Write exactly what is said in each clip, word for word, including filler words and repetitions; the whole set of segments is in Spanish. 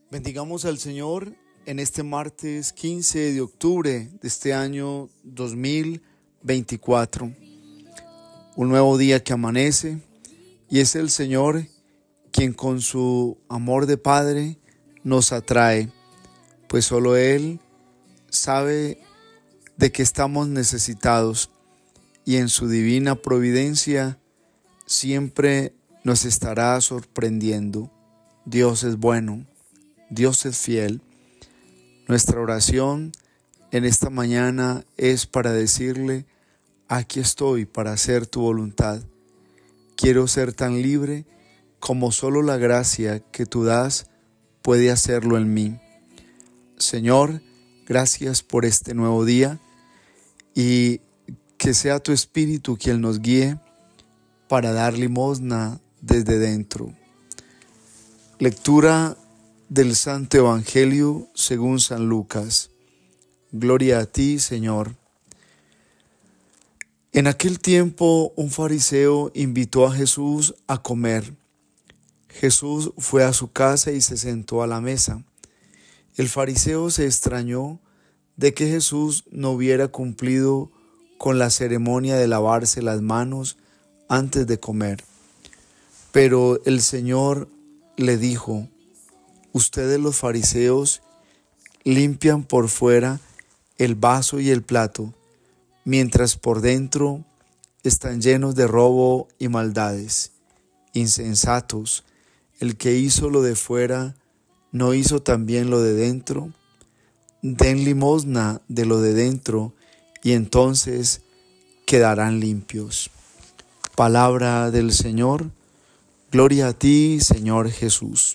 Bendigamos al Señor en este martes quince de octubre de este año dos mil veinticuatro. Un nuevo día que amanece y es el Señor quien con su amor de Padre nos atrae, pues solo Él sabe de que estamos necesitados y en su divina providencia siempre nos estará sorprendiendo. Dios es bueno. Dios es fiel. Nuestra oración en esta mañana es para decirle: aquí estoy para hacer tu voluntad. Quiero ser tan libre como solo la gracia que tú das puede hacerlo en mí. Señor, gracias por este nuevo día y que sea tu Espíritu quien nos guíe para dar limosna desde dentro. Lectura del Santo Evangelio según San Lucas. Gloria a ti, Señor. En aquel tiempo un fariseo invitó a Jesús a comer. Jesús fue a su casa y se sentó a la mesa. El fariseo se extrañó de que Jesús no hubiera cumplido con la ceremonia de lavarse las manos antes de comer. Pero el Señor le dijo: ustedes los fariseos limpian por fuera el vaso y el plato, mientras por dentro están llenos de robo y maldades. Insensatos, el que hizo lo de fuera, ¿no hizo también lo de dentro? Den limosna de lo de dentro, y entonces quedarán limpios. Palabra del Señor. Gloria a ti, Señor Jesús.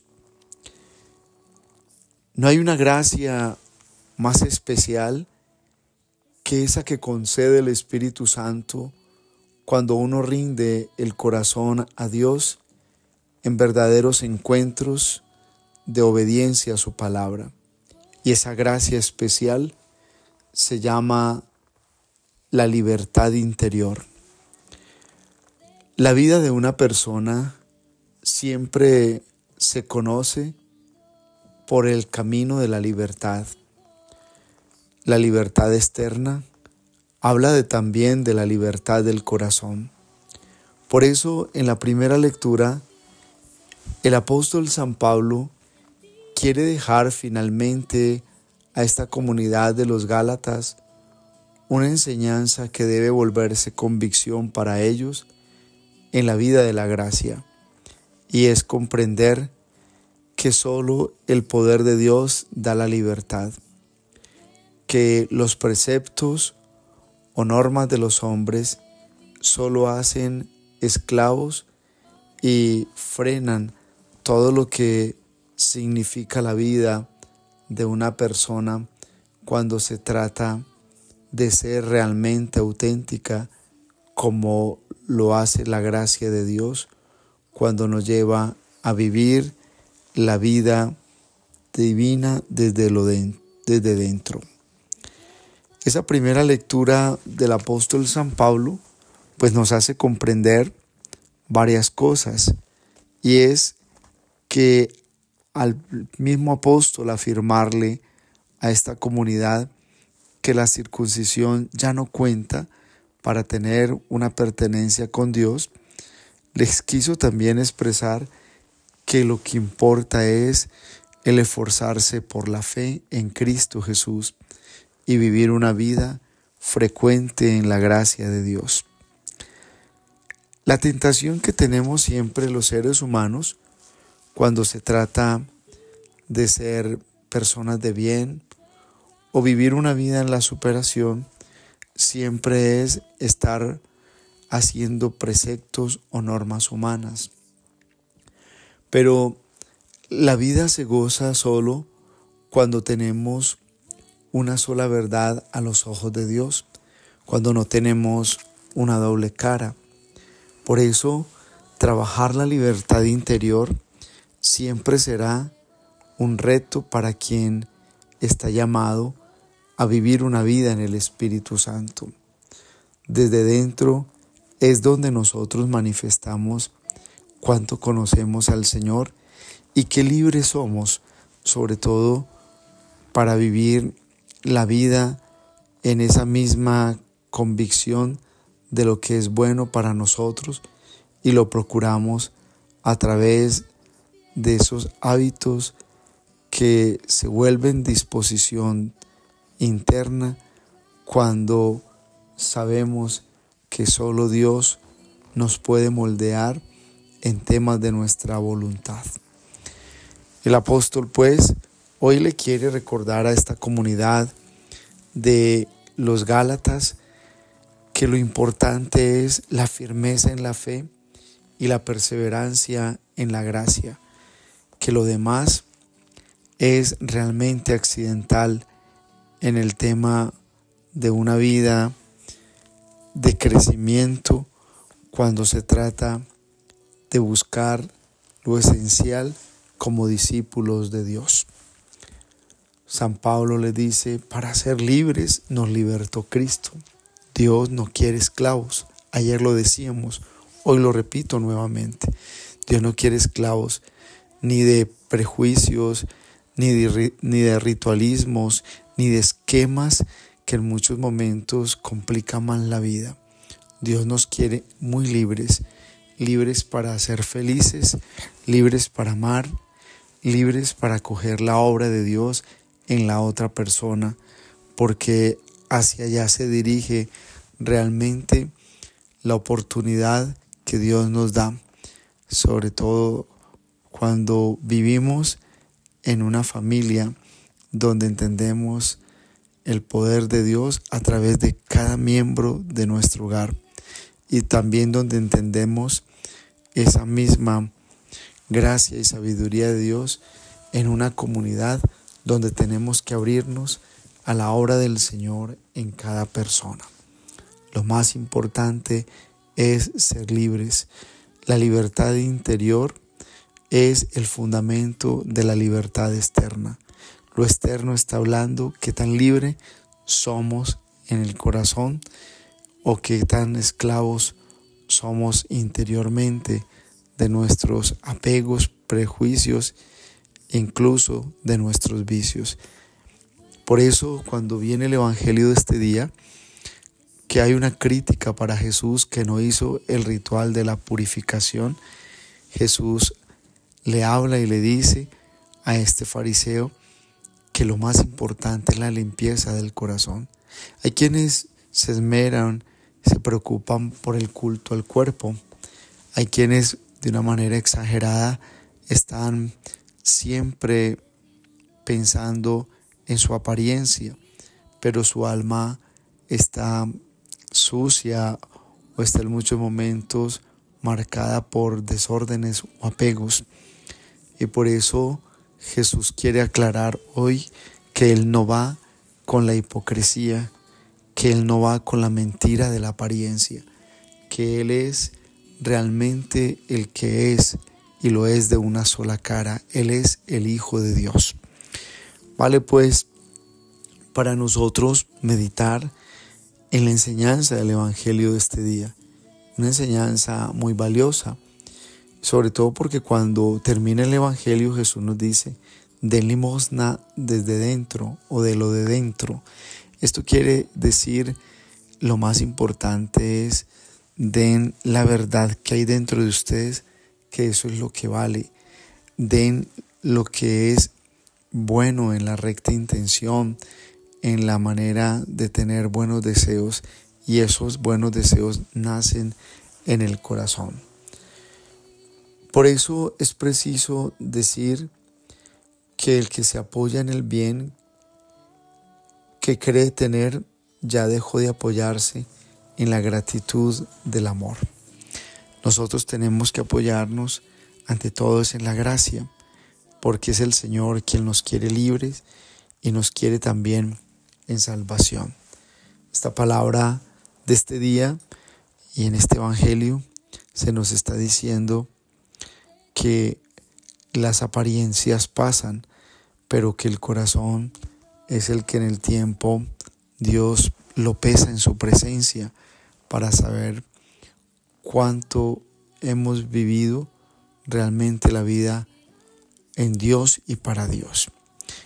No hay una gracia más especial que esa que concede el Espíritu Santo cuando uno rinde el corazón a Dios en verdaderos encuentros de obediencia a su palabra. Y esa gracia especial se llama la libertad interior. La vida de una persona siempre se conoce por el camino de la libertad. La libertad externa habla de, también de la libertad del corazón. Por eso, en la primera lectura, el apóstol San Pablo quiere dejar finalmente a esta comunidad de los Gálatas una enseñanza que debe volverse convicción para ellos en la vida de la gracia, y es comprender que solo el poder de Dios da la libertad, que los preceptos o normas de los hombres solo hacen esclavos y frenan todo lo que significa la vida de una persona cuando se trata de ser realmente auténtica, como lo hace la gracia de Dios cuando nos lleva a vivir la vida divina desde, lo de, desde dentro. Esa primera lectura del apóstol San Pablo pues nos hace comprender varias cosas, y es que al mismo apóstol afirmarle a esta comunidad que la circuncisión ya no cuenta para tener una pertenencia con Dios, les quiso también expresar que lo que importa es el esforzarse por la fe en Cristo Jesús y vivir una vida frecuente en la gracia de Dios. La tentación que tenemos siempre los seres humanos cuando se trata de ser personas de bien o vivir una vida en la superación siempre es estar haciendo preceptos o normas humanas. Pero la vida se goza solo cuando tenemos una sola verdad a los ojos de Dios, cuando no tenemos una doble cara. Por eso, trabajar la libertad interior siempre será un reto para quien está llamado a vivir una vida en el Espíritu Santo. Desde dentro es donde nosotros manifestamos cuánto conocemos al Señor y qué libres somos sobre todo para vivir la vida en esa misma convicción de lo que es bueno para nosotros, y lo procuramos a través de esos hábitos que se vuelven disposición interna cuando sabemos que solo Dios nos puede moldear en temas de nuestra voluntad. El apóstol, pues, hoy le quiere recordar a esta comunidad de los Gálatas que lo importante es la firmeza en la fe y la perseverancia en la gracia, que lo demás es realmente accidental en el tema de una vida de crecimiento cuando se trata de buscar lo esencial como discípulos de Dios. San Pablo le dice, para ser libres nos libertó Cristo. Dios no quiere esclavos. Ayer lo decíamos, hoy lo repito nuevamente. Dios no quiere esclavos ni de prejuicios, ni de, ni de ritualismos, ni de esquemas que en muchos momentos complican más la vida. Dios nos quiere muy libres, libres para ser felices, libres para amar, libres para acoger la obra de Dios en la otra persona, porque hacia allá se dirige realmente la oportunidad que Dios nos da, sobre todo cuando vivimos en una familia donde entendemos el poder de Dios a través de cada miembro de nuestro hogar, y también donde entendemos esa misma gracia y sabiduría de Dios en una comunidad donde tenemos que abrirnos a la obra del Señor en cada persona. Lo más importante es ser libres. La libertad interior es el fundamento de la libertad externa. Lo externo está hablando qué tan libre somos en el corazón o qué tan esclavos somos interiormente de nuestros apegos, prejuicios, incluso de nuestros vicios. Por eso, cuando viene el Evangelio de este día, que hay una crítica para Jesús que no hizo el ritual de la purificación, Jesús le habla y le dice a este fariseo que lo más importante es la limpieza del corazón. Hay quienes se esmeran, se preocupan por el culto al cuerpo. Hay quienes de una manera exagerada están siempre pensando en su apariencia, pero su alma está sucia o está en muchos momentos marcada por desórdenes o apegos. Y por eso Jesús quiere aclarar hoy que Él no va con la hipocresía, que Él no va con la mentira de la apariencia, que Él es realmente el que es, y lo es de una sola cara. Él es el Hijo de Dios. Vale pues para nosotros meditar en la enseñanza del Evangelio de este día. Una enseñanza muy valiosa, sobre todo porque cuando termina el Evangelio Jesús nos dice, den limosna desde dentro o de lo de dentro. Esto quiere decir, lo más importante es, den la verdad que hay dentro de ustedes, que eso es lo que vale. Den lo que es bueno en la recta intención, en la manera de tener buenos deseos, y esos buenos deseos nacen en el corazón. Por eso es preciso decir que el que se apoya en el bien que cree tener ya dejó de apoyarse en la gratitud del amor. Nosotros tenemos que apoyarnos ante todo es en la gracia, porque es el Señor quien nos quiere libres y nos quiere también en salvación. Esta palabra de este día y en este Evangelio se nos está diciendo que las apariencias pasan, pero que el corazón es el que en el tiempo Dios lo pesa en su presencia para saber cuánto hemos vivido realmente la vida en Dios y para Dios.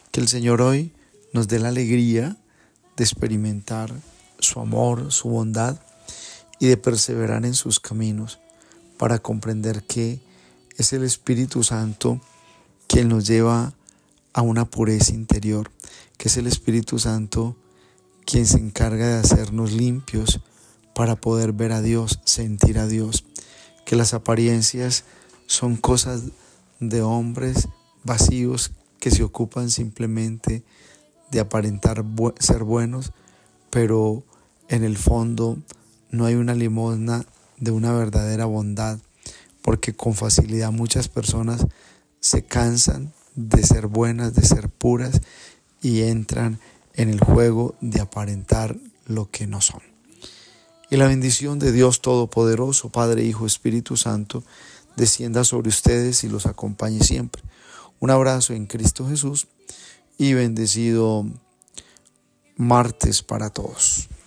Que el Señor hoy nos dé la alegría de experimentar su amor, su bondad y de perseverar en sus caminos para comprender que es el Espíritu Santo quien nos lleva a una pureza interior, que es el Espíritu Santo quien se encarga de hacernos limpios para poder ver a Dios, sentir a Dios, que las apariencias son cosas de hombres vacíos que se ocupan simplemente de aparentar bu- ser buenos, pero en el fondo no hay una limosna de una verdadera bondad, porque con facilidad muchas personas se cansan de ser buenas, de ser puras y entran en el juego de aparentar lo que no son. Y la bendición de Dios Todopoderoso, Padre, Hijo, Espíritu Santo, descienda sobre ustedes y los acompañe siempre. Un abrazo en Cristo Jesús y bendecido martes para todos.